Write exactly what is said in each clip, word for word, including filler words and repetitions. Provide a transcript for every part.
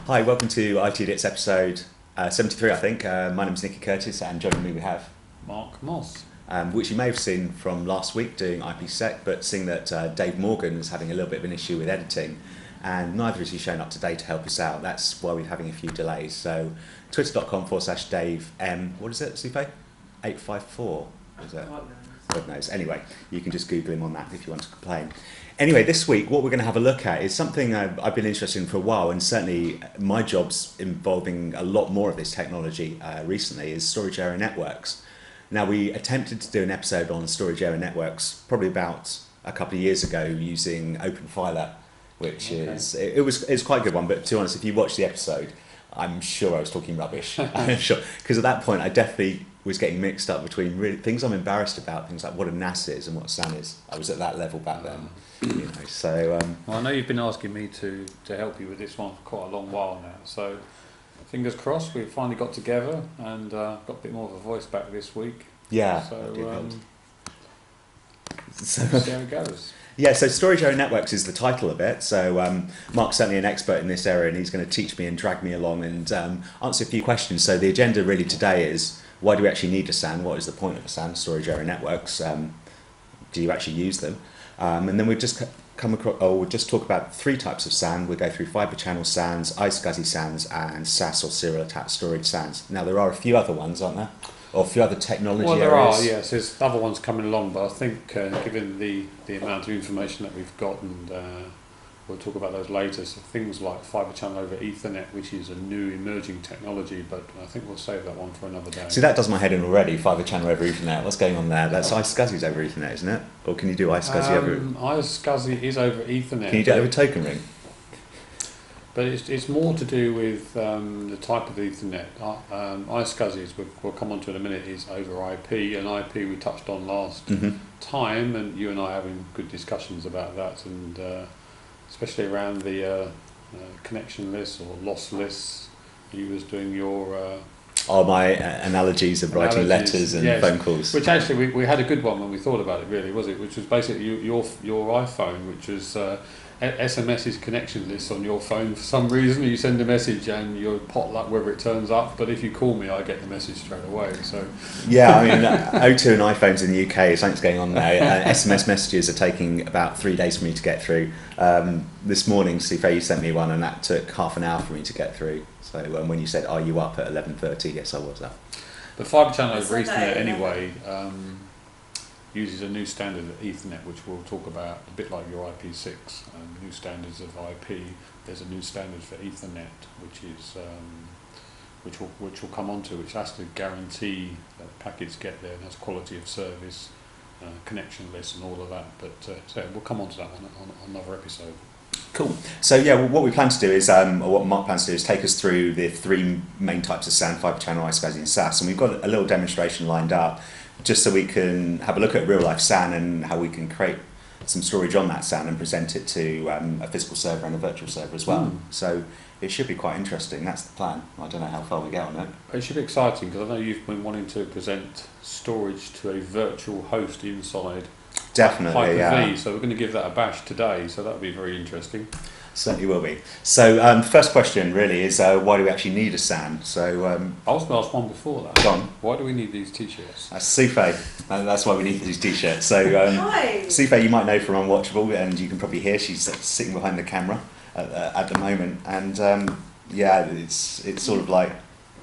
Hi, welcome to I T Idiots episode uh, seventy-three, I think. Uh, my name is Nicky Curtis, and joining me we have Mark Moss. Um, which you may have seen from last week doing IPsec, but seeing that uh, Dave Morgan is having a little bit of an issue with editing, and neither has he shown up today to help us out. That's why we're having a few delays. So, twitter.com forward slash Dave M. What is it, Supe? eight five four, is it? God knows. Anyway, you can just Google him on that if you want to complain. Anyway, this week, what we're going to have a look at is something I've, I've been interested in for a while, and certainly my job's involving a lot more of this technology uh, recently, is storage area networks. Now, we attempted to do an episode on storage area networks probably about a couple of years ago using OpenFiler, which okay. is, it, it was it's quite a good one, but to be honest, if you watch the episode, I'm sure I was talking rubbish. I'm sure, because at that point I definitely was getting mixed up between really, things I'm embarrassed about, things like what a N A S is and what S A N is. I was at that level back then. You know, so um, well, I know you've been asking me to, to help you with this one for quite a long while now, so fingers crossed we've finally got together and uh, got a bit more of a voice back this week. Yeah, so, um, so see how it goes. Yeah, so storage area networks is the title of it. So um, Mark's certainly an expert in this area, and he's going to teach me and drag me along and um, answer a few questions. So the agenda really today is, why do we actually need a S A N? What is the point of a S A N, storage area networks? Um, do you actually use them? Um, and then we've just come across, oh, we'll just talk about three types of S A N. We'll go through fibre channel S A Ns, iSCSI S A Ns, and S A S or serial attached storage S A Ns. Now there are a few other ones, aren't there? Or a few other technology well, there areas. are, yes. There's other ones coming along, but I think uh, given the, the amount of information that we've got, and uh, we'll talk about those later, so things like fibre channel over Ethernet, which is a new emerging technology, but I think we'll save that one for another day. See, that does my head in already, fibre channel over Ethernet. What's going on there? That's iSCSI's over Ethernet, isn't it? Or can you do iSCSI um, over... iSCSI is over Ethernet. Can you do it over Token Ring? But it's, it's more to do with um, the type of Ethernet. Uh, um, iSCSI, we'll, we'll come on to in a minute, is over I P, and I P we touched on last mm-hmm. time, and you and I having good discussions about that, and uh, especially around the uh, uh, connectionless or lossless. You was doing your... Uh, oh, my uh, analogies of writing analogies, letters and yes, phone calls. Which actually, we, we had a good one when we thought about it, really, was it? Which was basically you, your your iPhone, which was... Uh, S M S is connectionless on your phone for some reason. You send a message and you're potluck whether it turns up, but if you call me I get the message straight away. So yeah, I mean uh, O two and iPhones in the U K, something's going on there. Uh, S M S messages are taking about three days for me to get through. Um, this morning Sife, you sent me one and that took half an hour for me to get through. So um, when you said, are you up at eleven thirty, yes I was up. The fibre channel over Ethernet anyway um, uses a new standard of Ethernet, which we'll talk about, a bit like your I P six, um, new standards of I P. There's a new standard for Ethernet, which is um, which will which will come onto, which has to guarantee that packets get there and has quality of service, uh, connectionless, and all of that. But uh, so we'll come on to that on, on, on another episode. Cool. So yeah, well, what we plan to do is, um, or what Mark plans to do is take us through the three main types of S A N, fibre channel, iSCSI, and S A S, and we've got a little demonstration lined up, just so we can have a look at real life S A N and how we can create some storage on that S A N and present it to um, a physical server and a virtual server as well. Mm. So it should be quite interesting. That's the plan. I don't know how far we get on it. It should be exciting, because I know you've been wanting to present storage to a virtual host inside Definitely, Hyper-V, yeah. so we're going to give that a bash today, so that'll be very interesting. Certainly will be. So um, first question really is, uh, why do we actually need a S A N? So um, I was going to ask one before that. Go on. Why do we need these t-shirts? That's Sife. That's why we need these t-shirts. So um, Hi. Sife you might know from Unwatchable, and you can probably hear she's sitting behind the camera at, uh, at the moment. And um, yeah, it's it's sort of like,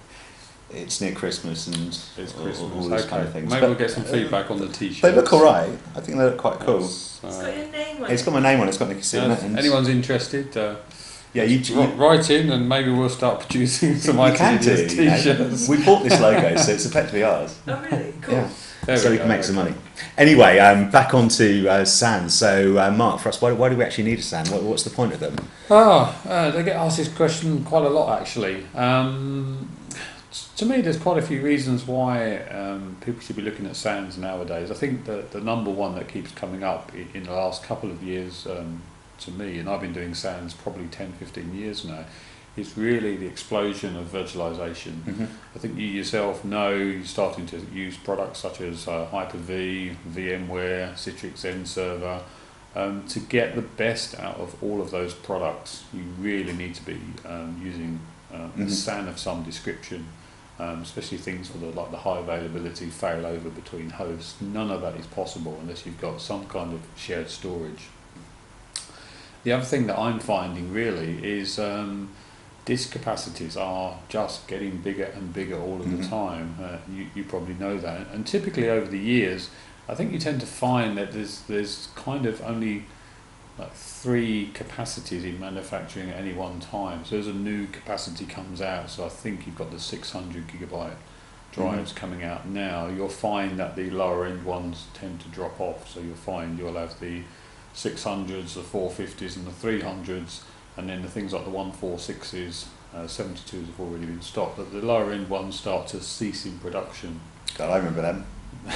it's near Christmas and it's all, Christmas. all those okay. kind of things. Maybe but, we'll get some feedback on the t-shirts. They look alright. I think they look quite cool. It's got your name on it. It's got my name on it. It's got Nicky C on Uh, it. and- anyone's interested, uh, Yeah, you, you, r- write in and maybe we'll start producing some you can do. ideas You know. t-shirts. We bought this logo, so it's effectively ours. Oh really? Cool. Yeah. There So we go, can make some okay. money. Anyway, um, back onto uh, S A Ns. So uh, Mark, for us, why, why do we actually need a S A N? What, what's the point of them? Oh, uh, they get asked this question quite a lot actually. Um, to me, there's quite a few reasons why um, people should be looking at S A Ns nowadays. I think that the number one that keeps coming up in, in the last couple of years um, to me, and I've been doing S A Ns probably ten, fifteen years now, is really the explosion of virtualization. Mm-hmm. I think you yourself know you're starting to use products such as uh, Hyper-V, VMware, Citrix XenServer, Um, to get the best out of all of those products, you really need to be um, using uh, mm-hmm. a S A N of some description, um, especially things for the, like the high availability failover between hosts. None of that is possible unless you've got some kind of shared storage. The other thing that I'm finding really is um, disk capacities are just getting bigger and bigger all of mm-hmm. the time. Uh, you, you probably know that. And typically over the years, I think you tend to find that there's there's kind of only like three capacities in manufacturing at any one time. So as a new capacity comes out, so I think you've got the six hundred gigabyte drives mm-hmm. coming out now, you'll find that the lower end ones tend to drop off. So you'll find you'll have the six hundreds, the four fifties and the three hundreds, and then the things like the one forty-sixes, uh, seventy-twos have already been stocked, but the lower end ones start to cease in production. God, I remember them.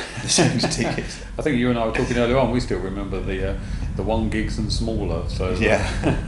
I think you and I were talking earlier on. We still remember the uh, the one gigs and smaller. So yeah.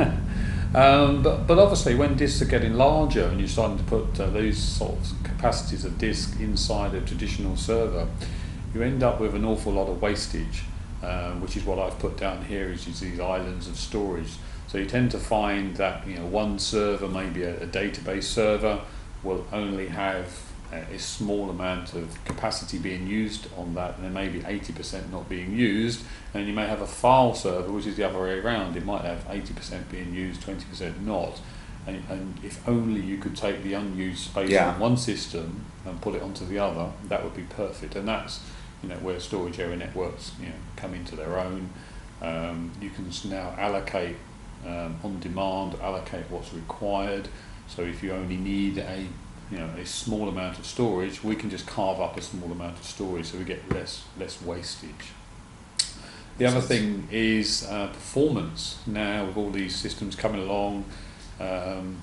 um, but but obviously, when disks are getting larger and you're starting to put uh, these sort of capacities of disk inside a traditional server, you end up with an awful lot of wastage, um, which is what I've put down here. Is these islands of storage. So you tend to find that you know one server, maybe a, a database server, will only have a small amount of capacity being used on that, and there may be eighty percent not being used, and you may have a file server which is the other way around. It might have eighty percent being used, twenty percent not, and, and if only you could take the unused space yeah. on one system and put it onto the other, that would be perfect. And that's you know where storage area networks you know come into their own. Um, you can now allocate um, on demand, allocate what's required. So if you only need a you know a small amount of storage, we can just carve up a small amount of storage, so we get less less wastage. The other thing is uh, performance. Now with all these systems coming along, um,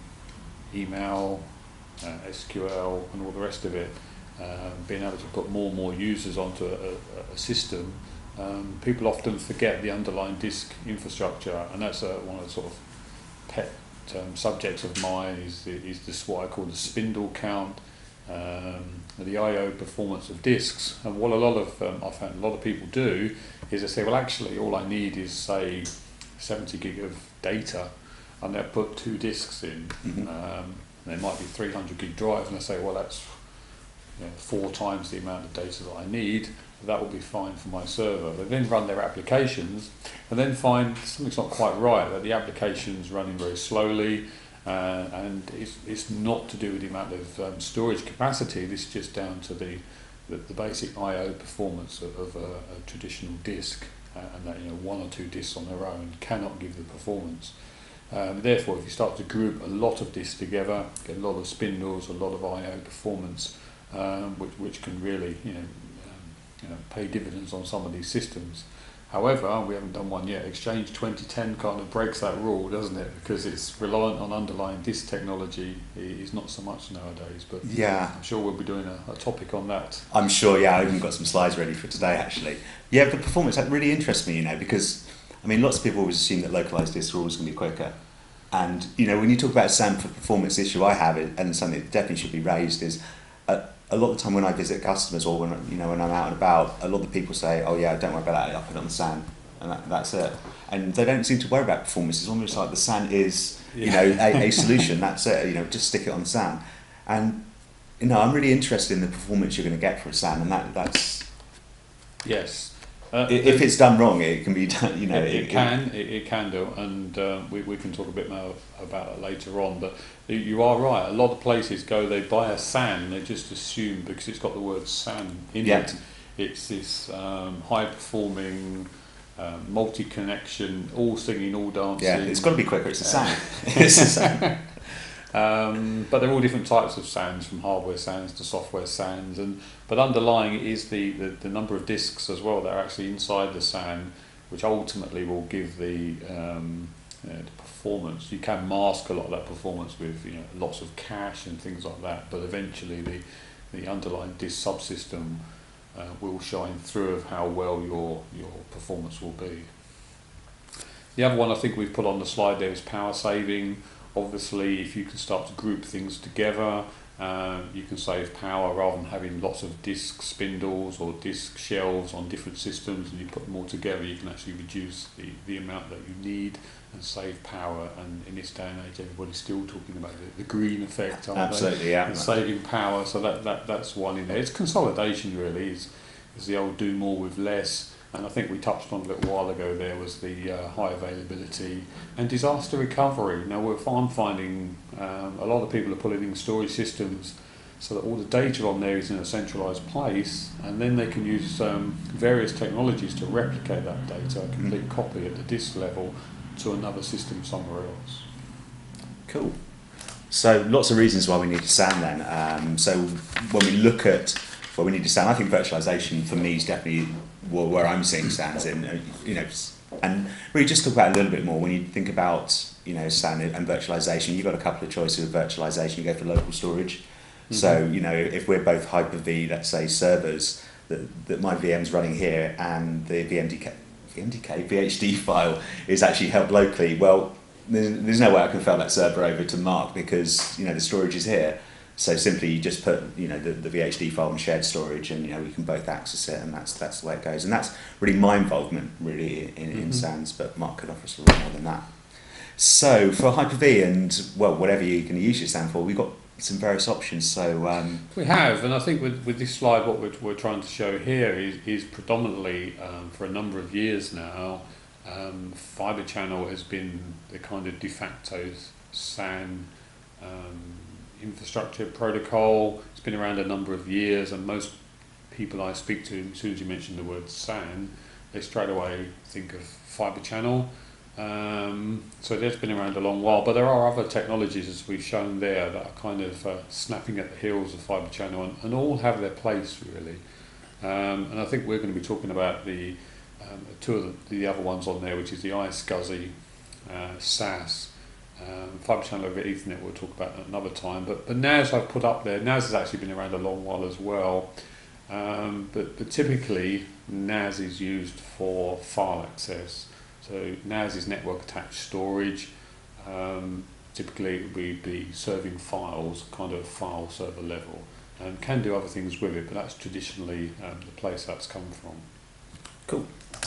email, uh, S Q L, and all the rest of it, uh, being able to put more and more users onto a, a, a system, um, people often forget the underlying disk infrastructure, and that's uh, one of the sort of pet Um, subjects of mine is, is this what I call the spindle count, um, the I O performance of disks. And what a lot of um, I found a lot of people do is they say, well, actually, all I need is say seventy gig of data, and they'll put two disks in. Mm-hmm. Um, and there might be three hundred gig drive, and they say, well, that's you know, four times the amount of data that I need. That will be fine for my server. They then run their applications and then find something's not quite right, that the application's running very slowly, uh, and it's, it's not to do with the amount of um, storage capacity. This is just down to the, the, the basic I O performance of, of a, a traditional disk, uh, and that you know one or two disks on their own cannot give the performance. Um, therefore, if you start to group a lot of disks together, get a lot of spindles, a lot of I O performance, um, which, which can really you know You know, pay dividends on some of these systems. However, we haven't done one yet. Exchange twenty ten kind of breaks that rule, doesn't it? Because it's reliant on underlying disk technology is not so much nowadays. But yeah, I'm sure we'll be doing a, a topic on that. I'm sure. Yeah, I've even got some slides ready for today. Actually, yeah, the performance that really interests me. You know, because I mean, lots of people always assume that localized disks are always going to be quicker. And you know, when you talk about a S A N for performance issue, I have it, and something that definitely should be raised is. Uh, A lot of the time when I visit customers or when you know when I'm out and about, a lot of the people say, "Oh yeah, don't worry about that. I'll put it on the S A N, and that, that's it." And they don't seem to worry about performance. It's almost like the S A N is, you yeah. know, a, a solution. That's it. You know, just stick it on the S A N. And you know, I'm really interested in the performance you're going to get for a S A N, and that that's yes. Uh, if it's done wrong, it can be done. You know, it, it, it can it, it can do, and uh, we we can talk a bit more about it later on. But you are right. A lot of places go, they buy a S A N, they just assume because it's got the word S A N in yeah. it, it's this um, high performing, um, multi connection, all singing, all dancing. Yeah, it's got to be quicker. It's a S A N. It's a S A N. Um, but they're all different types of S A Ns, from hardware S A Ns to software S A Ns, and but underlying it is the, the, the number of disks as well that are actually inside the S A N, which ultimately will give the, um, you know, the performance. You can mask a lot of that performance with you know lots of cache and things like that, but eventually the the underlying disk subsystem uh, will shine through of how well your your performance will be. The other one I think we've put on the slide there is power saving. Obviously, if you can start to group things together, Uh, you can save power rather than having lots of disk spindles or disk shelves on different systems, and you put them all together, you can actually reduce the, the amount that you need and save power. And in this day and age, everybody's still talking about the, the green effect, aren't Absolutely, they? yeah. And saving power, so that, that that's one in there. It's consolidation really, is, is the old do more with less. And I think we touched on a little while ago there was the uh, high availability and disaster recovery. Now we're I'm finding um, a lot of people are pulling in storage systems so that all the data on there is in a centralised place, and then they can use um, various technologies to replicate that data, a complete mm. copy at the disk level to another system somewhere else. Cool. So lots of reasons why we need to SAN then. Um, so when we look at where we need to SAN, I think virtualization for me is definitely where I'm seeing SANs in, you know, and really just talk about it a little bit more. When you think about, you know, SAN and virtualization, you've got a couple of choices with virtualization. You go for local storage. Mm-hmm. So, you know, if we're both Hyper-V, let's say servers, that, that my V M's running here and the V M D K, V M D K, V H D file is actually held locally, well, there's, there's no way I can fail that server over to Mark because, you know, the storage is here. So simply you just put, you know, the, the V H D file in shared storage, and you know we can both access it, and that's that's the way it goes. And that's really my involvement really in, in mm-hmm. SANs, but Mark could offer us a lot more than that. So for Hyper-V and well whatever you can use your SAN for, we've got some various options. So um, we have, and I think with with this slide, what we're we're trying to show here is is predominantly um, for a number of years now, um, Fibre Channel has been the kind of de facto SAN Um, infrastructure protocol. It's been around a number of years, and most people I speak to, as soon as you mention the word SAN, they straight away think of Fibre Channel. Um, so that's been around a long while, but there are other technologies, as we've shown there, that are kind of uh, snapping at the heels of Fibre Channel, and, and all have their place really. Um, and I think we're going to be talking about the um, two of the, the other ones on there, which is the iSCSI uh, S A S. Um, Fibre Channel over Ethernet we'll talk about another time, but but N A S I've put up there. N A S has actually been around a long while as well, um, but, but typically N A S is used for file access. So N A S is network attached storage. Um, typically we'd be serving files, kind of file server level, and can do other things with it, but that's traditionally um, the place that's come from. Cool.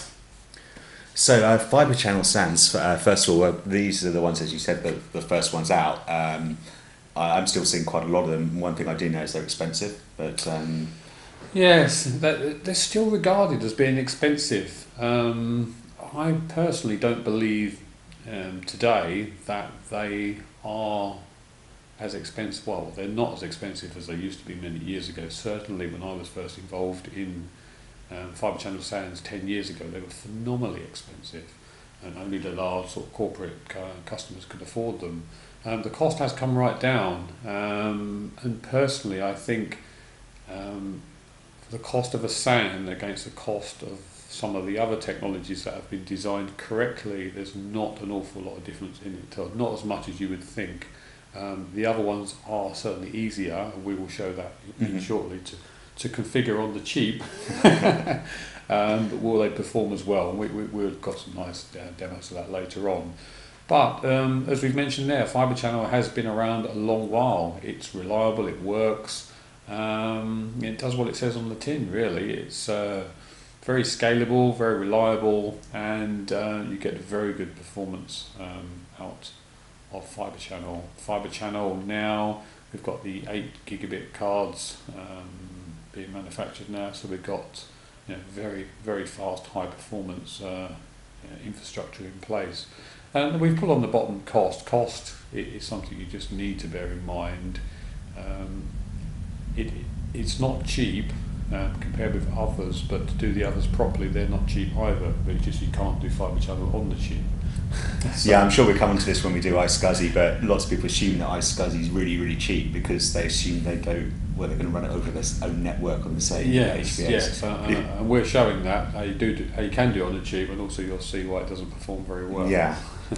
So uh, Fibre Channel SANs, uh, first of all, uh, these are the ones, as you said, the, the first ones out. Um, I, I'm still seeing quite a lot of them. One thing I do know is they're expensive, but... Um... Yes, that, they're still regarded as being expensive. Um, I personally don't believe um, today that they are as expensive, well, they're not as expensive as they used to be many years ago. Certainly when I was first involved in Um, Fibre Channel SANs ten years ago, they were phenomenally expensive, and only the large sort of corporate uh, customers could afford them. Um, the cost has come right down, um, and personally I think um, the cost of a SAN against the cost of some of the other technologies that have been designed correctly, there's not an awful lot of difference in it, not as much as you would think. Um, the other ones are certainly easier, and we will show that mm-hmm. shortly to to configure on the cheap, um, but will they perform as well? And we, we, we've got some nice uh, demos of that later on. But um, as we've mentioned there, Fibre Channel has been around a long while. It's reliable, it works, um, it does what it says on the tin really. It's uh, very scalable, very reliable, and uh, you get very good performance um, out of Fibre Channel. Fibre Channel now, we've got the eight gigabit cards um, being manufactured now, so we've got you know, very very fast, high performance uh, you know, infrastructure in place. And we've put on the bottom cost. Cost is something you just need to bear in mind. Um, it it's not cheap um, compared with others, but to do the others properly, they're not cheap either. But it's just you can't do Fibre Channel on the chip. So, yeah, I'm sure we're coming to this when we do iSCSI, but lots of people assume that iSCSI is really, really cheap because they assume they go, well, they're going to run it over their own network on the same yes, H V S. Yes, uh, uh, and we're showing that how you do, how you can do it on the cheap, and also you'll see why it doesn't perform very well. Yeah.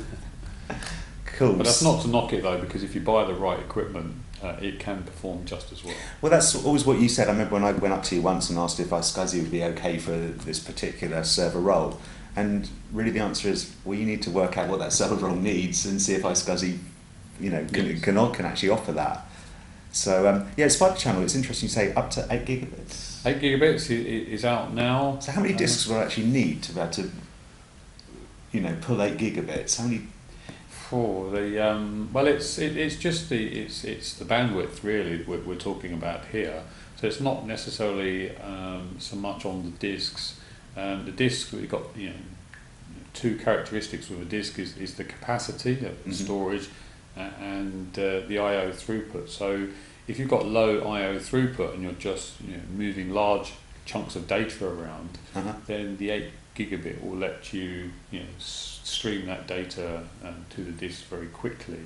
Cool. But that's not to knock it though, because if you buy the right equipment, uh, it can perform just as well. Well, that's always what you said. I remember when I went up to you once and asked if iSCSI would be okay for this particular server role. And really the answer is, well, you need to work out what that server role needs and see if iSCSI, you know, can, yes. can, can actually offer that. So um, yeah, it's fibre channel. It's interesting you say up to eight gigabits. Eight gigabits is out now. So how many disks will I actually need to be able to, you know, pull eight gigabits? How many? For the um, well, it's it, it's just the it's it's the bandwidth really that we're, we're talking about here. So it's not necessarily um, so much on the disks. Um, the disks we've got, you know, two characteristics with a disk is, is the capacity, the mm-hmm. storage, uh, and uh, the I O throughput. So if you've got low I O throughput and you're just, you know, moving large chunks of data around, uh-huh. then the eight gigabit will let you, you know, s- stream that data um, to the disk very quickly.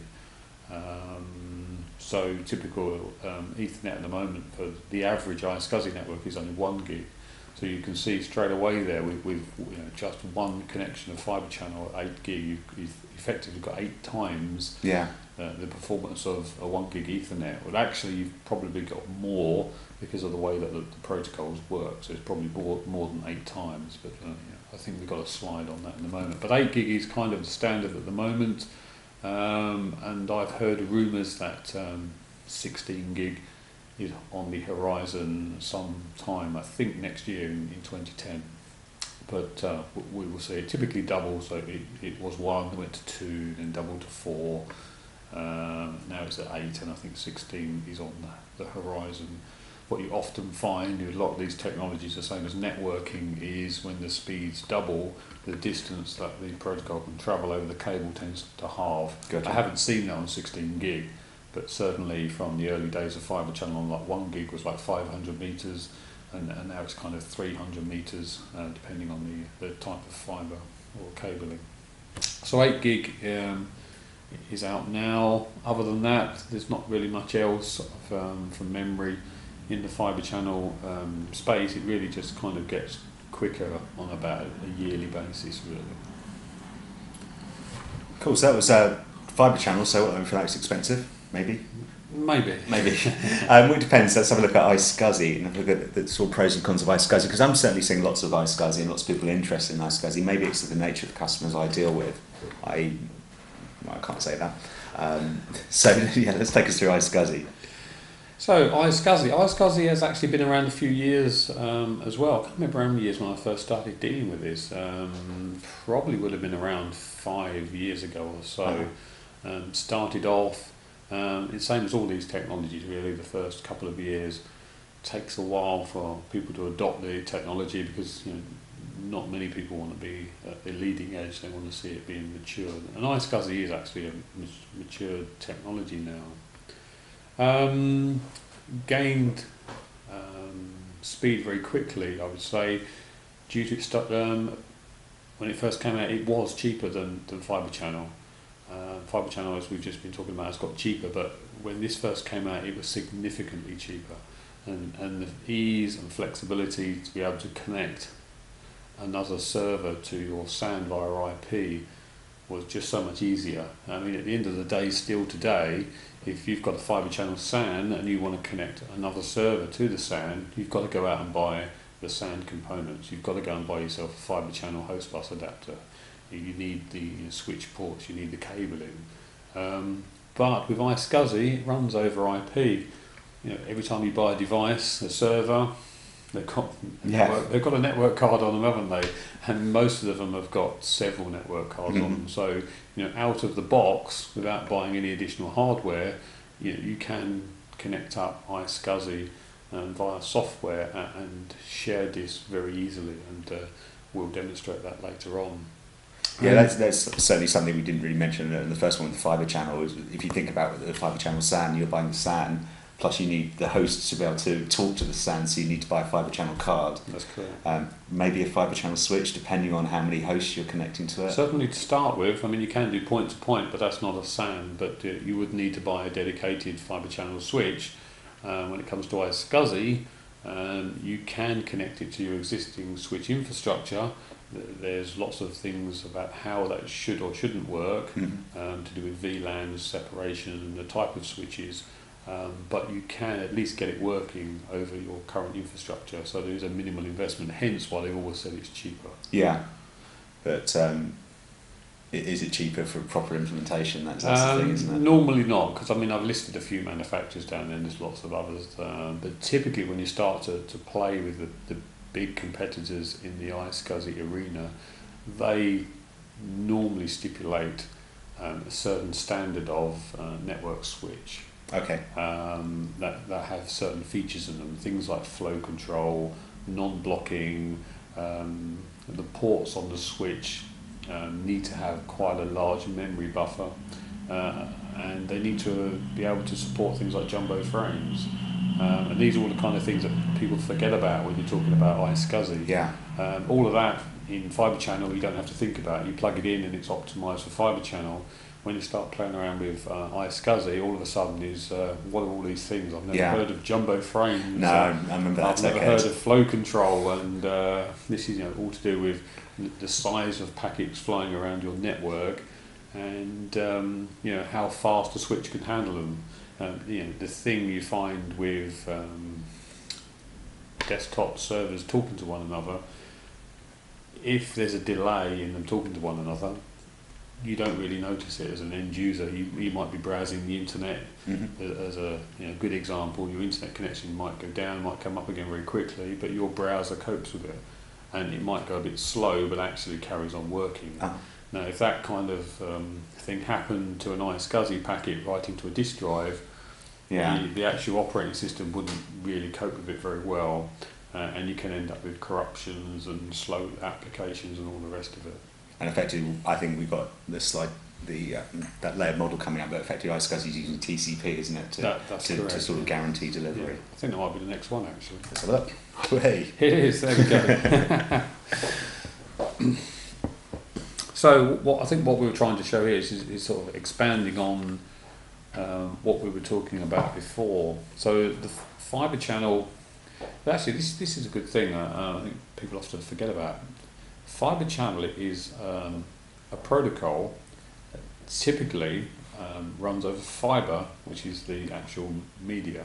Um, so typical um, Ethernet at the moment for the average iSCSI network is only one gig. So you can see straight away there with, with you know, just one connection of fibre channel at eight gig, you've, you've effectively got eight times yeah. uh, the performance of a one gig Ethernet. Well, actually, you've probably got more because of the way that the, the protocols work. So it's probably more, more than eight times. But uh, yeah, I think we've got a slide on that in a moment. But eight gig is kind of the standard at the moment, um, and I've heard rumours that um, sixteen gig is on the horizon sometime, I think next year in, in twenty ten. But uh, we will see. It typically doubles, so it, it was one, went to two, then doubled to four. Um, now it's at eight, and I think sixteen is on the, the horizon. What you often find with a lot of these technologies, the same as networking, is when the speeds double, the distance that the protocol can travel over the cable tends to halve. Gotcha. I haven't seen that on sixteen gig. But certainly from the early days of fibre channel, like one gig was like five hundred metres, and, and now it's kind of three hundred metres, uh, depending on the, the type of fibre or cabling. So eight gig um, is out now. Other than that, there's not really much else of, um, from memory in the fibre channel um, space. It really just kind of gets quicker on about a yearly basis, really. Cool, so that was uh, fibre channel, so I don't feel like it's expensive. Maybe. Maybe. Maybe. um, it depends. Let's have a look at iSCSI and have a look at the sort of pros and cons of iSCSI, because I'm certainly seeing lots of iSCSI and lots of people interested in iSCSI. Maybe it's the nature of the customers I deal with. I, well, I can't say that. Um, so yeah, let's take us through iSCSI. So iSCSI, iSCSI has actually been around a few years um, as well. I can't remember how many years when I first started dealing with this. Um, probably would have been around five years ago or so. Uh-huh. Um, started off. Um, it's the same as all these technologies really, the first couple of years takes a while for people to adopt the technology, because, you know, not many people want to be at the leading edge, they want to see it being matured. And iSCSI is actually a matured technology now. Um, gained um, speed very quickly, I would say, due to its um, when it first came out, it was cheaper than, than fibre channel. Uh, fibre channel, as we've just been talking about, has got cheaper, but when this first came out, it was significantly cheaper, and and the ease and flexibility to be able to connect another server to your S A N via I P was just so much easier. I mean, at the end of the day, still today, if you've got a fibre channel S A N and you want to connect another server to the S A N, you've got to go out and buy the S A N components. You've got to go and buy yourself a fibre channel host bus adapter. You need the, you know, switch ports, you need the cabling. Um, but with iSCSI, it runs over I P. You know, every time you buy a device, a server, they've got, yeah. network, they've got a network card on them, haven't they? And most of them have got several network cards mm-hmm. on them. So, you know, out of the box, without buying any additional hardware, you know, you can connect up iSCSI um, via software and, and share this very easily, and uh, we'll demonstrate that later on. Yeah, that's, that's certainly something we didn't really mention in the first one with the fibre channel. Is if you think about the fibre channel S A N, you're buying the S A N, plus you need the host to be able to talk to the S A N, so you need to buy a fibre channel card. That's correct. Um, maybe a fibre channel switch, depending on how many hosts you're connecting to it. Certainly to start with. I mean, you can do point to point, but that's not a S A N. But uh, you would need to buy a dedicated fibre channel switch. Um, when it comes to iSCSI, um, you can connect it to your existing switch infrastructure. There's lots of things about how that should or shouldn't work, mm-hmm. um, to do with V LANs, separation, and the type of switches. Um, but you can at least get it working over your current infrastructure. So there is a minimal investment, hence why they've always said it's cheaper. Yeah, but um, is it cheaper for proper implementation? That's, that's um, the thing, isn't it? Normally not, because I mean I've listed a few manufacturers down there, and there's lots of others. Um, but typically, when you start to, to play with the, the big competitors in the iSCSI arena, they normally stipulate um, a certain standard of uh, network switch. Okay. Um, that that have certain features in them, things like flow control, non-blocking. Um, the ports on the switch um, need to have quite a large memory buffer, uh, and they need to be able to support things like jumbo frames. Um, and these are all the kind of things that people forget about when you're talking about iSCSI. Yeah. Um, all of that in Fibre Channel you don't have to think about. You plug it in and it's optimised for Fibre Channel. When you start playing around with uh, iSCSI, all of a sudden is uh, what are all these things? I've never Yeah. heard of jumbo frames. No, uh, I remember that I've never decade. heard of flow control, and uh, this is you know all to do with the size of packets flying around your network, and um, you know how fast a switch can handle them. Um, you know the thing you find with um, desktop servers talking to one another. If there's a delay in them talking to one another, you don't really notice it as an end user. You, you might be browsing the internet. Mm-hmm. As a you know, good example, your internet connection might go down, might come up again very quickly, but your browser copes with it, and it might go a bit slow, but actually carries on working. Oh. Now, if that kind of um, thing happened to an iSCSI packet writing to a disk drive, Yeah. the, the actual operating system wouldn't really cope with it very well, uh, and you can end up with corruptions and slow applications and all the rest of it. And effectively, I think we've got the slide, the uh, that layered model coming up, but effectively iSCSI is using T C P, isn't it, to, That, that's to, correct, to sort of yeah. guarantee delivery. Yeah, I think that might be the next one actually. Let's have a look. Hey. It is, there we go. So what I think what we were trying to show here is, is, is sort of expanding on um, what we were talking about before. So the Fibre Channel, actually this this is a good thing. Uh, I think people often forget about. Fibre Channel is um, a protocol that typically um, runs over fibre, which is the actual media.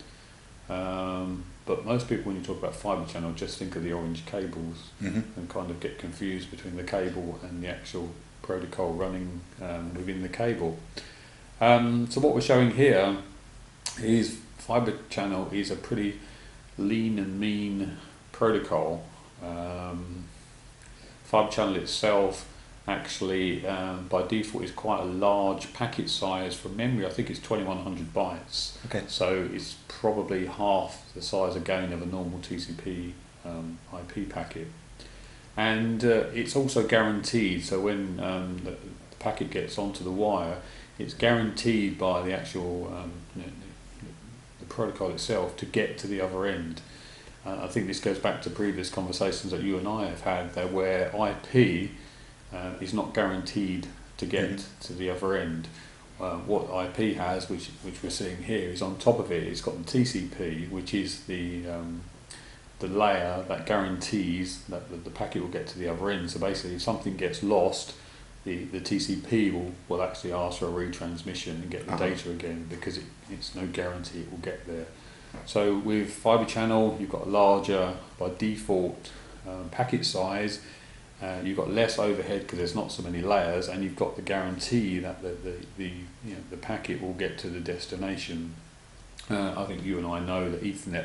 Um, but most people, when you talk about Fibre Channel, just think of the orange cables Mm-hmm. and kind of get confused between the cable and the actual protocol running um, within the cable. Um, so what we're showing here is Fibre Channel is a pretty lean and mean protocol. Um, Fibre Channel itself actually um, by default is quite a large packet size. From memory I think it's twenty-one hundred bytes. Okay. So it's probably half the size again of a normal T C P um, I P packet. And uh, it's also guaranteed, so when um, the, the packet gets onto the wire, it's guaranteed by the actual um, you know, the, the protocol itself to get to the other end. Uh, I think this goes back to previous conversations that you and I have had there, where I P uh, is not guaranteed to get mm-hmm. to the other end. Uh, what I P has, which which we're seeing here, is on top of it, it's got the T C P, which is the um, the layer that guarantees that the, the packet will get to the other end. So basically, if something gets lost, the, the T C P will, will actually ask for a retransmission and get the uh-huh. data again, because it, it's no guarantee it will get there. So with Fibre Channel, you've got a larger, by default, um, packet size. Uh, you've got less overhead because there's not so many layers, and you've got the guarantee that the the, the you know the packet will get to the destination. Uh, I think you and I know that Ethernet,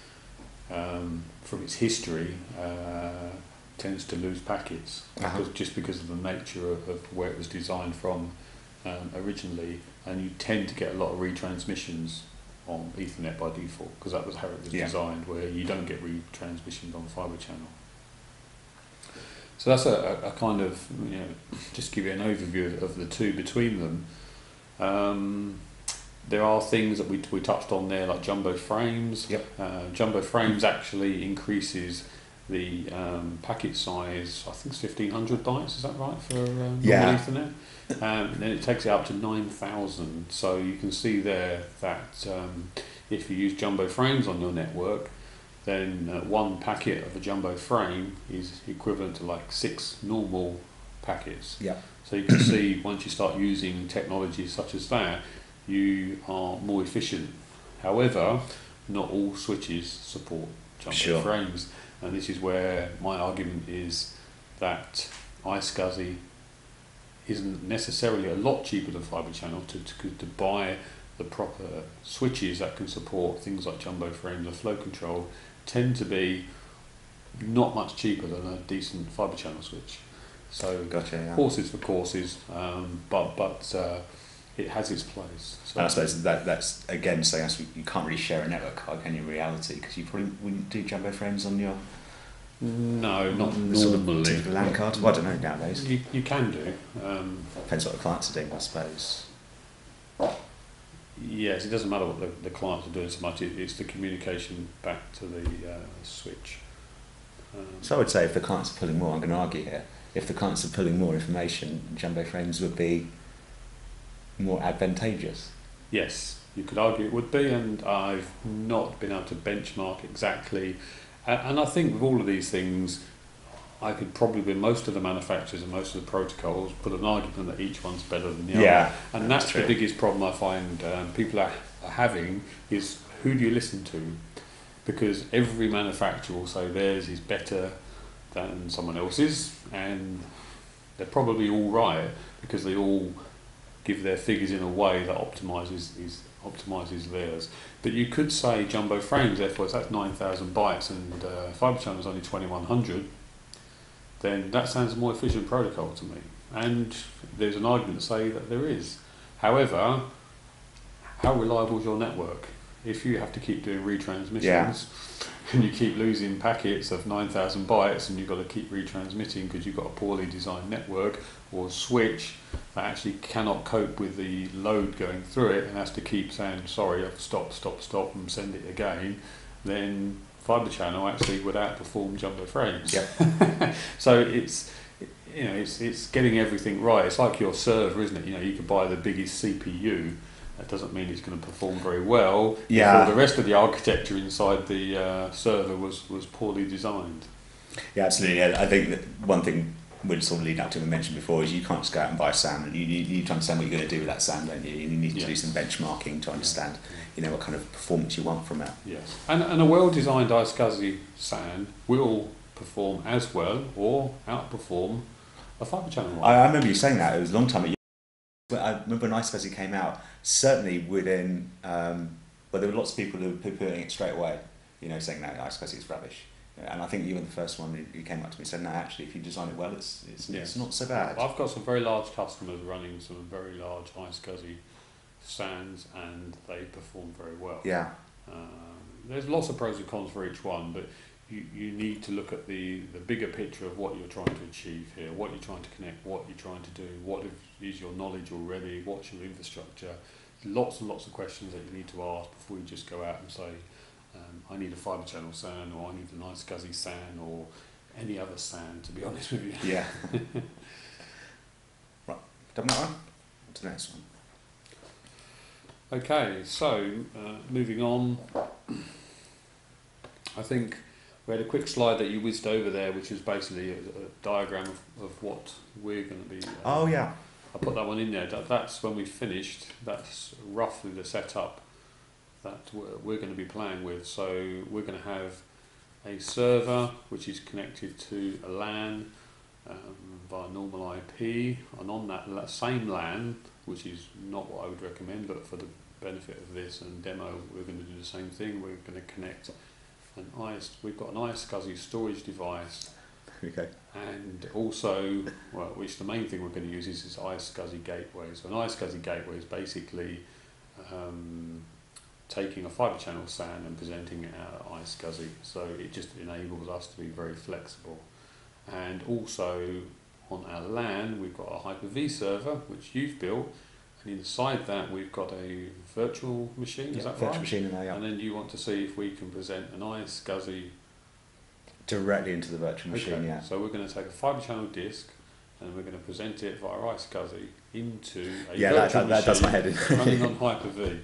um, from its history, uh, tends to lose packets uh-huh. because, just because of the nature of, of where it was designed from um, originally, and you tend to get a lot of retransmissions on Ethernet by default because that was how it was yeah. designed, where you don't get retransmissions on Fibre Channel. So that's a, a kind of, you know, just give you an overview of the two between them. Um, there are things that we we touched on there, like jumbo frames. Yep. Uh, jumbo frames actually increases the um, packet size. I think it's fifteen hundred bytes. Is that right for um, yeah. Ethernet? Um, and then it takes it up to nine thousand. So you can see there that um, if you use jumbo frames on your network, then uh, one packet of a jumbo frame is equivalent to like six normal packets. Yeah. So you can see once you start using technologies such as that, you are more efficient. However, not all switches support jumbo sure. frames, and this is where my argument is that iSCSI isn't necessarily a lot cheaper than fibre channel to, to, to buy the proper switches that can support things like jumbo frames or flow control tend to be not much cheaper than a decent fibre channel switch. So gotcha, yeah. Horses for courses, um, but but uh, it has its place. So and I suppose that that's again saying so you can't really share a network card, can you, in reality? Because you probably wouldn't do jumbo frames on your no, not the sort of normally. typical LAN card. Well, I don't know nowadays. You you can do. Um, Depends what the clients are doing, I suppose. Yes, it doesn't matter what the, the clients are doing so much. It, it's the communication back to the uh, switch. Um, So I would say if the clients are pulling more, I'm going to argue here, if the clients are pulling more information, jumbo frames would be more advantageous. Yes, you could argue it would be, and I've not been able to benchmark exactly. And, and I think with all of these things, I could probably, with most of the manufacturers and most of the protocols, put an argument that each one's better than the other. Yeah, and that's, that's the true. biggest problem I find um, people are, are having is who do you listen to? Because every manufacturer will say theirs is better than someone else's, and they're probably all right because they all give their figures in a way that optimises is optimises theirs. But you could say jumbo frames, therefore that's nine thousand bytes, and uh, fibre channel is only twenty-one hundred. Then that sounds a more efficient protocol to me. And there's an argument to say that there is. However, how reliable is your network? If you have to keep doing retransmissions Yeah. and you keep losing packets of nine thousand bytes and you've got to keep retransmitting because you've got a poorly designed network or switch that actually cannot cope with the load going through it and has to keep saying, sorry, I've stop, stop, stop and send it again, then fibre channel actually would outperform jumbo frames. Yep. So it's, you know, it's it's getting everything right. It's like your server, isn't it? You know, you could buy the biggest C P U. That doesn't mean it's going to perform very well. Yeah. Or the rest of the architecture inside the uh, server was was poorly designed. Yeah, absolutely. Yeah, I think that one thing we'd sort of lead up to and mentioned before is you can't just go out and buy SAN. You need, you need to understand what you're going to do with that SAN, don't you? You need to Yes. do some benchmarking to understand, Yeah. you know, what kind of performance you want from it. Yes, and, and a well-designed iSCSI SAN will perform as well or outperform a fibre channel one. I, I remember you saying that. It was a long time ago. But I remember when iSCSI came out, certainly within, um, well, there were lots of people who were poo-pooing it straight away, you know, saying, no, iSCSI is rubbish. And I think you were the first one who who came up to me and said, no, actually, if you design it well, it's it's, Yes. it's not so bad. I've got some very large customers running some very large iSCSI SANs and they perform very well. Yeah, Um, there's lots of pros and cons for each one, but you, you need to look at the, the bigger picture of what you're trying to achieve here, what you're trying to connect, what you're trying to do, what is your knowledge already, what's your infrastructure. Lots and lots of questions that you need to ask before you just go out and say, um, I need a fibre channel SAN, or I need a nice SCSI SAN, or any other SAN, to be honest with you. yeah. Right, done that one? On to the next one. Okay, so uh, moving on, I think we had a quick slide that you whizzed over there, which is basically a, a diagram of, of what we're going to be. Uh, Oh, yeah. I put that one in there. That, that's when we finished. That's roughly the setup that we're, we're going to be playing with. So we're going to have a server which is connected to a LAN um, via normal I P, and on that la- same LAN, which is not what I would recommend, but for the benefit of this and demo, we're going to do the same thing. We're going to connect an ice. We've got an iSCSI storage device. Okay. And also, well, which the main thing we're going to use is this iSCSI gateway. So an iSCSI gateway is basically um, taking a fibre channel SAN and presenting it out at iSCSI. So it just enables us to be very flexible. And also on our LAN, we've got a Hyper-V server, which you've built. And inside that, we've got a virtual machine, is Yeah, that virtual right? machine in there, yeah. And then you want to see if we can present an iSCSI. Directly into the virtual machine, Okay, yeah. so we're going to take a fibre channel disk and we're going to present it via iSCSI into a Yeah, that, virtual that, that does my head machine running in. on Hyper-V.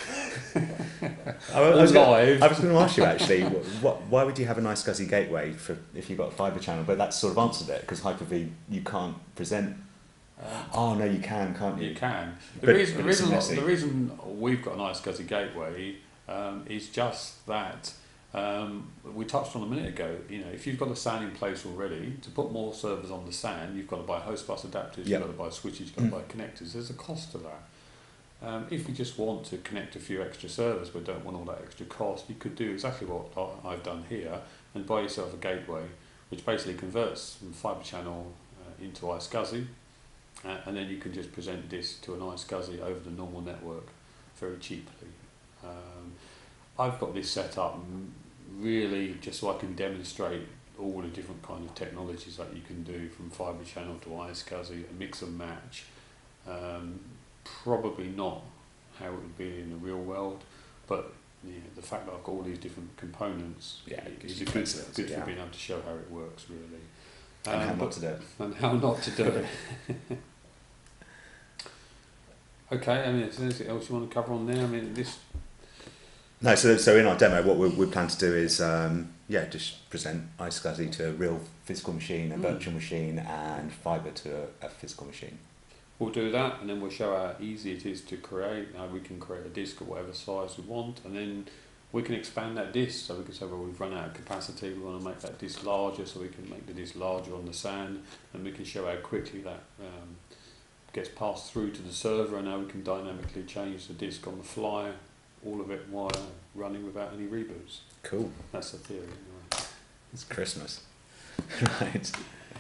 I, I, was gonna, Live. I was going to ask you actually, what, what, why would you have a nice SCSI gateway for if you've got a fibre channel? But that sort of answered it, because Hyper-V, you can't present. Oh no, you can, can't you? You can. The But- reason, the but it's reason, messy. the reason we've got an iSCSI gateway um, is just that Um, we touched on a minute ago, you know, if you've got a SAN in place already, to put more servers on the SAN, you've got to buy host bus adapters, Yep. you've got to buy switches, you've got to buy connectors. There's a cost to that. Um, if you just want to connect a few extra servers but don't want all that extra cost, you could do exactly what I- I've done here and buy yourself a gateway, which basically converts from fibre channel uh, into iSCSI, uh, and then you can just present this to an iSCSI over the normal network very cheaply. Um, I've got this set up really just so I can demonstrate all the different kind of technologies that you can do, from fibre channel to iSCSI, a mix and match. Um, probably not how it would be in the real world, but yeah, the fact that I've got all these different components Yeah, is you a good, flexibility, good yeah. for being able to show how it works, really. And Um, how but- not to do it. and how not to do it. Okay, I mean, is there anything else you want to cover on there? I mean, this. No, so so in our demo, what we, we plan to do is, um, yeah, just present iSCSI to a real physical machine, a Mm. virtual machine, and fibre to a, a physical machine. We'll do that, and then we'll show how easy it is to create. How we can create a disk at whatever size we want, and then we can expand that disk. So we can say, well, we've run out of capacity. We want to make that disk larger, so we can make the disk larger on the SAN, and we can show how quickly that um, gets passed through to the server, and how we can dynamically change the disk on the fly. All of it while running without any reboots. Cool. That's the theory, anyway. It's Christmas. Right.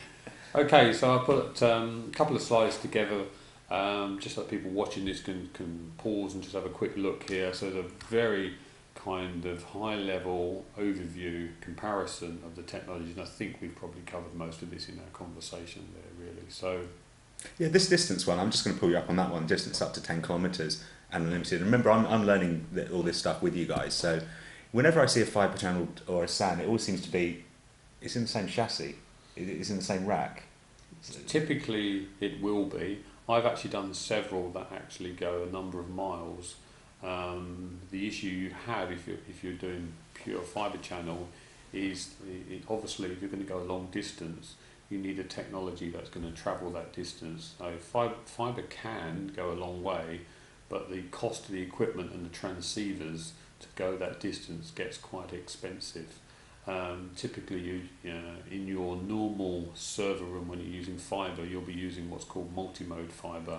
Okay, so I put um, a couple of slides together, um, just so that people watching this can, can pause and just have a quick look here. So the very kind of high-level overview comparison of the technology, and I think we've probably covered most of this in our conversation there, really. So Yeah, this distance one, I'm just going to pull you up on that one, distance up to ten kilometres and unlimited. Remember, I'm, I'm learning th- all this stuff with you guys, so whenever I see a fibre channel or a SAN, it always seems to be, it's in the same chassis, it- it's in the same rack. typically it will be. I've actually done several that actually go a number of miles. Um, the issue you have if you're, if you're doing pure fibre channel is it, it, obviously if you're going to go a long distance, you need a technology that's going to travel that distance. So fibre, fibre can go a long way, but the cost of the equipment and the transceivers to go that distance gets quite expensive. Um, typically, you, you know, in your normal server room when you're using fibre, you'll be using what's called multi-mode fibre.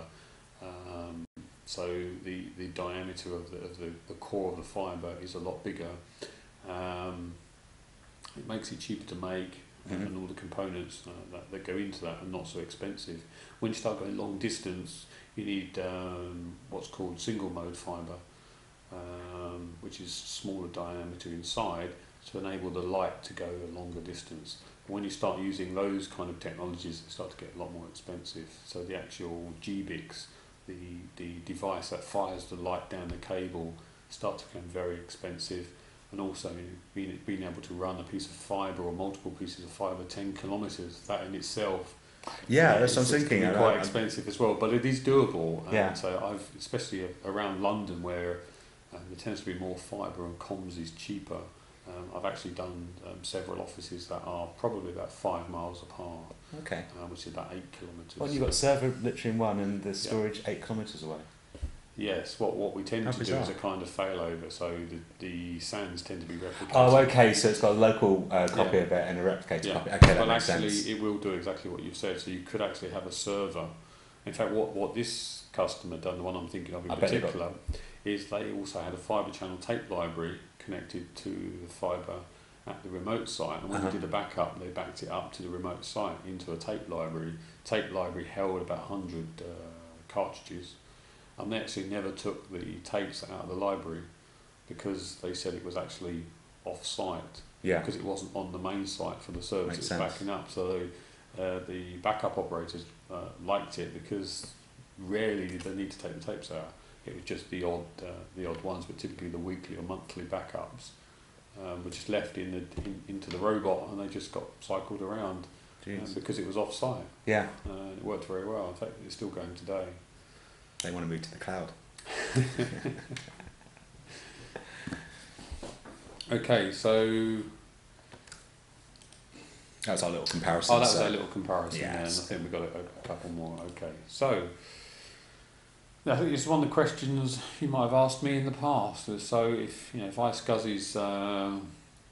Um, so the, the diameter of the, of the, the core of the fibre is a lot bigger. Um, it makes it cheaper to make, Mhm. and all the components uh, that, that go into that are not so expensive. When you start going long distance, you need um, what's called single mode fibre, um, which is smaller diameter inside, to enable the light to go a longer distance. When you start using those kind of technologies, they start to get a lot more expensive. So the actual G B I Cs, the, the device that fires the light down the cable, start to become very expensive. And also being, being able to run a piece of fibre or multiple pieces of fibre ten kilometres, that in itself Yeah, uh, that's what I'm is- thinking. can I- be quite I- expensive as well, but it is doable. And Yeah. so I've, especially around London where um, there tends to be more fibre and comms is cheaper. Um, I've actually done um, several offices that are probably about five miles apart, Okay. uh, which is about eight kilometres. Well, you've got server literally in one and the storage eight kilometres away. Yes, what what we tend How to do bizarre. is a kind of failover, so the, the SANs tend to be replicated. Oh, okay, so it's got a local uh, copy Yeah. of it and a replicated Yeah, copy. Okay, that but makes actually sense. it will do exactly what you've said, so you could actually have a server. In fact, what, what this customer done, the one I'm thinking of in I bet they got- particular, is they also had a fibre channel tape library connected to the fibre at the remote site, and when Uh-huh. they did a backup, they backed it up to the remote site into a tape library. Tape library held about one hundred uh, cartridges, and they actually never took the tapes out of the library because they said it was actually off-site, Yeah. because it wasn't on the main site for the service Makes it's sense. backing up. So uh, the backup operators uh, liked it because rarely did they need to take the tapes out. It was just the odd, uh, the odd ones, but typically the weekly or monthly backups um, were just left in the in, into the robot, and they just got cycled around um, Jeez. because it was off-site. Yeah, Uh, it worked very well. In fact, it's still going today. they want to move to the cloud. Okay, so That was our little comparison. oh, that was so- our little comparison there, and I Yes. think we've got a, a couple more. Okay, so I think this is one of the questions you might have asked me in the past. So if you know if iSCSI's uh,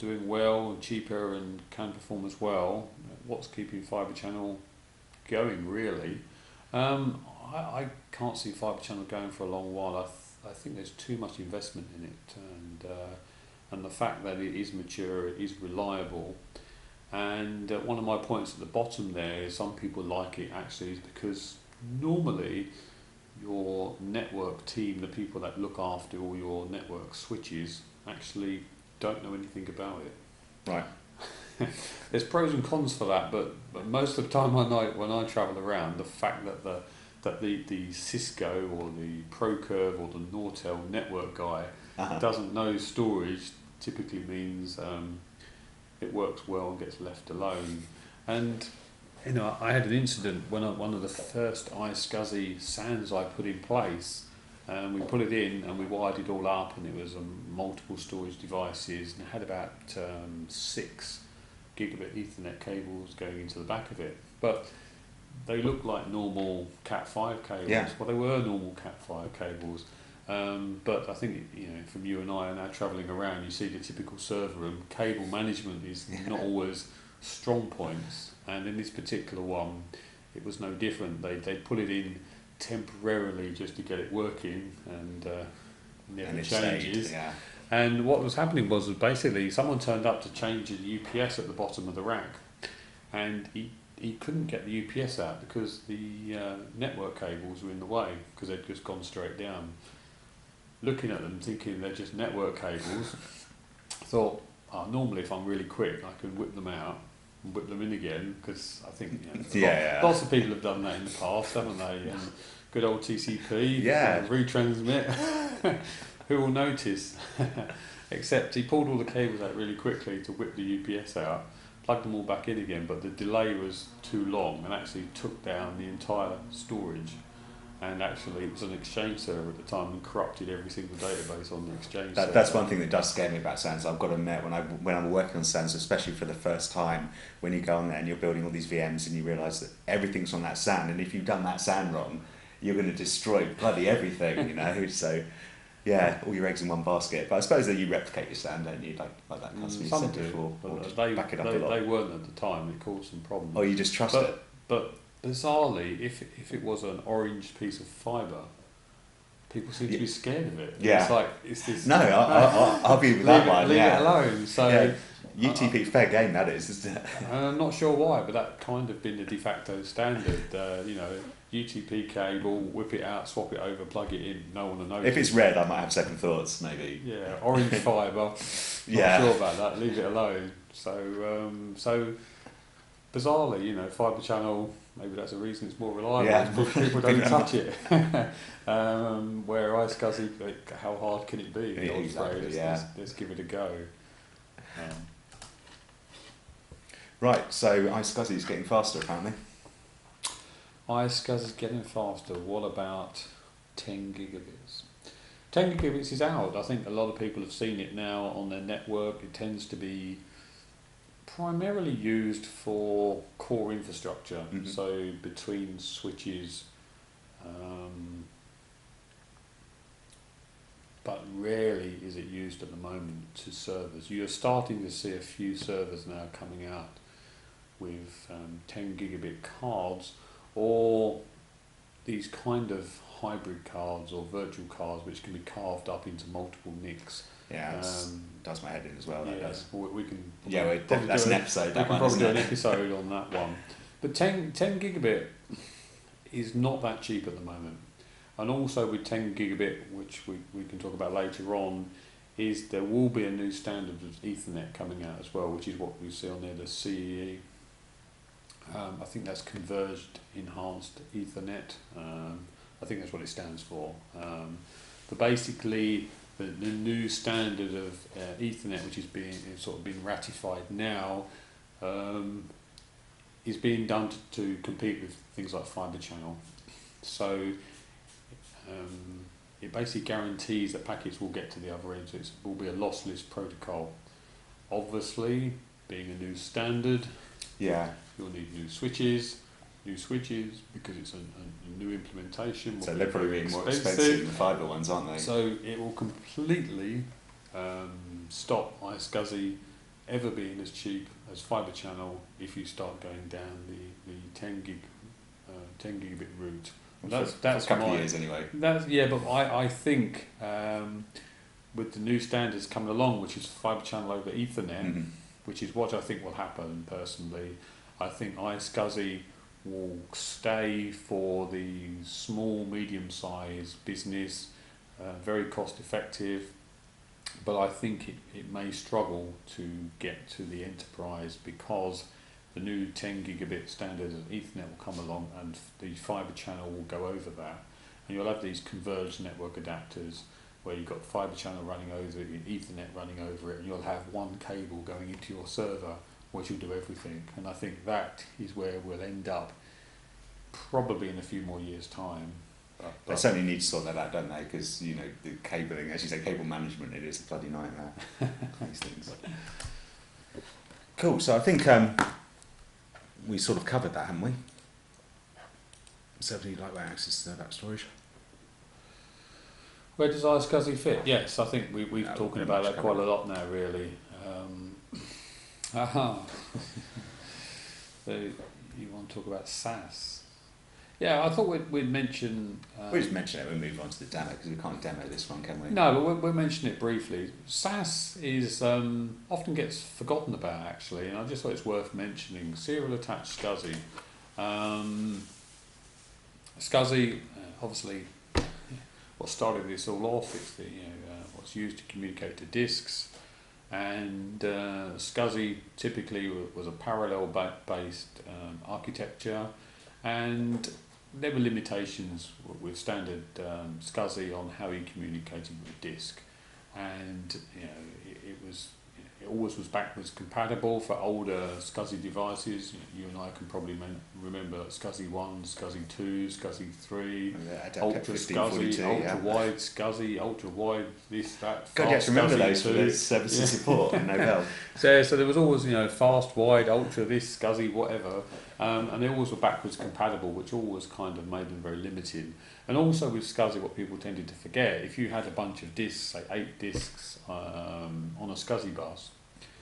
doing well, cheaper, and can perform as well. What's keeping Fibre Channel going, really? Um, I, I can't see Fibre Channel going for a long while. I, th I think there's too much investment in it, and uh, and the fact that it is mature, it is reliable. And uh, one of my points at the bottom there is some people like it actually is because normally your network team, the people that look after all your network switches, actually don't know anything about it. Right. There's pros and cons for that, but, but most of the time when I when I travel around, the fact that the that the, the Cisco or the ProCurve or the Nortel network guy uh-huh. doesn't know storage typically means um, it works well and gets left alone. And you know, I had an incident when I, one of the first iSCSI SANs I put in place, and we put it in and we wired it all up, and it was um, multiple storage devices, and it had about um, six gigabit Ethernet cables going into the back of it. But they looked like normal Cat five cables. Yeah. Well, they were normal Cat five cables. Um, but I think, you know, from you and I are now travelling around, you see the typical server room. Cable management is yeah. not always strong points. And in this particular one, it was no different. They they put it in temporarily just to get it working, and uh, never and it changes. Stayed, yeah. And what was happening was, was basically someone turned up to change the U P S at the bottom of the rack, and he he couldn't get the U P S out because the uh, network cables were in the way because they'd just gone straight down. Looking at them, thinking they're just network cables, thought, oh, normally if I'm really quick, I can whip them out and whip them in again, because I think you know, yeah, lot, yeah. lots of people have done that in the past, haven't they? And good old T C P, yeah. uh, retransmit. Who will notice? Except he pulled all the cables out really quickly to whip the U P S out, plugged them all back in again, but the delay was too long and actually took down the entire storage. And actually it was an Exchange server at the time and corrupted every single database on the Exchange that, server. That's one thing that does scare me about SANs. I've got to admit, when, I, when I'm working on SANs, especially for the first time, when you go on there and you're building all these V Ms and you realise that everything's on that SAN, and if you've done that SAN wrong, you're going to destroy bloody everything, you know. So, yeah, all your eggs in one basket. But I suppose that you replicate your SAN, don't you? Like, like that customer Some said do, before. but they, back it up they, a lot. they weren't at the time. It caused some problems. Oh, you just trust but, it? But bizarrely, if if it was an orange piece of fibre, people seem to be scared of it. Yeah. It's like, it's this... No, I'll, I'll, I'll be with that leave one, it, leave yeah. it alone. So, yeah. U T P, uh, fair game that is, isn't it? I'm not sure why, but that kind of been the de facto standard. Uh, you know, U T P cable, whip it out, swap it over, plug it in, no one will notice. If it's red, I might have second thoughts, maybe. Yeah, orange fibre, not yeah. sure about that, leave it alone. So, um, so bizarrely, you know, Fibre Channel, maybe that's a reason it's more reliable, yeah. because people don't touch it. um, where iSCSI, like, how hard can it be? Yeah, exactly, let's, yeah. let's, let's give it a go. Um, right, so iSCSI is getting faster apparently. iSCSI is getting faster. What about ten gigabits? ten gigabits is out. I think a lot of people have seen it now on their network. It tends to be primarily used for core infrastructure, mm-hmm. so between switches, um, but rarely is it used at the moment to servers. You're starting to see a few servers now coming out with um, ten gigabit cards, or these kind of hybrid cards or virtual cards which can be carved up into multiple N I Cs. Yeah, it um, does my head in as well. That yeah, does. we, we can. Yeah, we, that's an episode. We that can one, probably do an it? episode on that one. But ten, ten gigabit is not that cheap at the moment, and also with ten gigabit, which we we can talk about later on, is there will be a new standard of Ethernet coming out as well, which is what we see on there, the C E E. Um, I think that's Converged Enhanced Ethernet. Um, I think that's what it stands for. Um, but basically, the, the new standard of uh, Ethernet, which is being is sort of being ratified now, um, is being done to, to compete with things like Fibre Channel. So um, it basically guarantees that packets will get to the other end. So it will be a lossless protocol. Obviously, being a new standard, yeah, you'll need new switches. New switches because it's a, a new implementation. So they're probably being more expensive than the fibre ones, aren't they? So it will completely um, stop iSCSI ever being as cheap as Fibre Channel if you start going down the, the ten gig, uh, ten gigabit route. That's for, that's for a couple my, of years anyway. That's yeah, but I I think um, with the new standards coming along, which is Fibre Channel over Ethernet, mm-hmm. which is what I think will happen personally. I think iSCSI will stay for the small, medium-sized business, uh, very cost-effective, but I think it, it may struggle to get to the enterprise because the new ten gigabit standard of Ethernet will come along and the Fibre Channel will go over that, and you'll have these converged network adapters where you've got Fibre Channel running over it, Ethernet running over it, and you'll have one cable going into your server which will do everything. And I think that is where we'll end up probably in a few more years' time. But, but they certainly need to sort that out, don't they? Because, you know, the cabling, as you say, cable management, it is a bloody nightmare. These things. Cool, so I think um, we sort of covered that, haven't we? Certainly lightweight access to that storage. Where does iSCSI fit? Yes, I think we, we've Yeah, talking we've about that quite covered. a lot now, really. Um, aha. So you want to talk about SaaS? Yeah, I thought we'd, we'd mention... Um, we just mention it, we'll move on to the demo, because we can't demo this one, can we? No, but we'll, we'll mention it briefly. SaaS is um, often gets forgotten about, actually, and I just thought it's worth mentioning. Serial attached SCSI. Um, SCSI, uh, obviously, what started this all off is the, you know, uh, what's used to communicate to disks, and uh, SCSI typically was a parallel ba based um, architecture, and there were limitations with standard um, SCSI on how you communicated with the disk, and you know it, it was it always was backwards compatible for older SCSI devices. You and I can probably remember SCSI one, SCSI two, SCSI three, yeah, Ultra SCSI, Ultra yeah. Wide SCSI, Ultra Wide this that. God, you have to remember those for those services yeah. support and no help. So, so there was always, you know, fast, wide, ultra, this, SCSI, whatever, um, and they always were backwards compatible, which always kind of made them very limited. And also with SCSI, what people tended to forget, if you had a bunch of disks, say eight disks um, on a SCSI bus,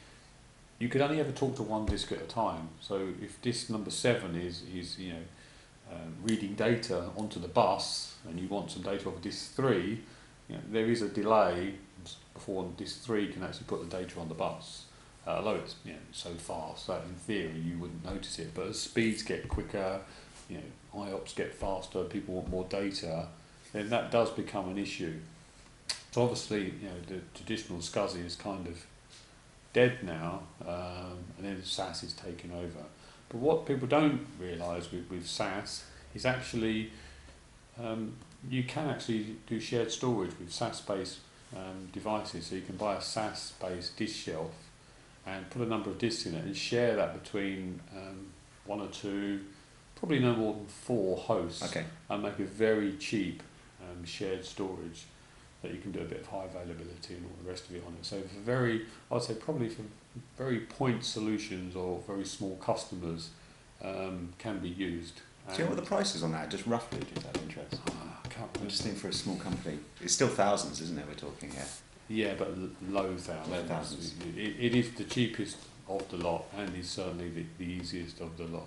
you could only ever talk to one disk at a time. So if disk number seven is, is you know, um, reading data onto the bus, and you want some data off disk three, you know, there is a delay before disk three can actually put the data on the bus. Uh, although it's you know so fast that in theory you wouldn't notice it, but as speeds get quicker, you know, I O P S get faster, people want more data, then that does become an issue. So obviously, you know, the traditional SCSI is kind of dead now, um, and then SaaS is taking over. But what people don't realise with, with SaaS is actually um, you can actually do shared storage with SaaS-based um, devices. So you can buy a SaaS-based disk shelf and put a number of disks in it and share that between um, one or two, probably no more than four hosts, okay. and make a very cheap um, shared storage that you can do a bit of high availability and all the rest of it on it. So for very, I'd say probably for very point solutions or very small customers um, can be used. Do you know what the price is on that, just roughly, just out of interest? Oh, I can't remember. I'm just thinking for a small company. It's still thousands, isn't it, we're talking here? Yeah, but low thousands. Low thousands. It, it, it is the cheapest of the lot, and is certainly the, the easiest of the lot.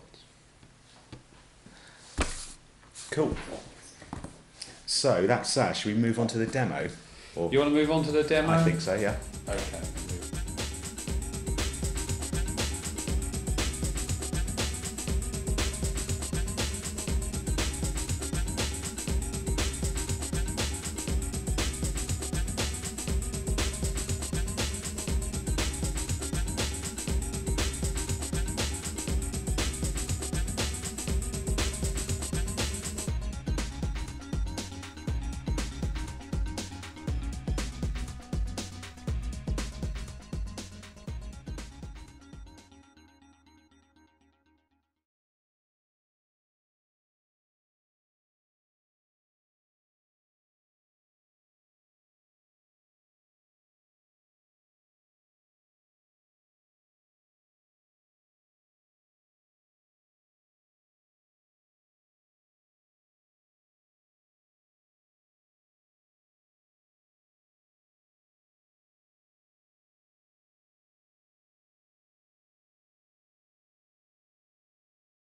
Cool. So that's that. Should we move on to the demo? Or You want to move on to the demo? I think so, yeah. Okay.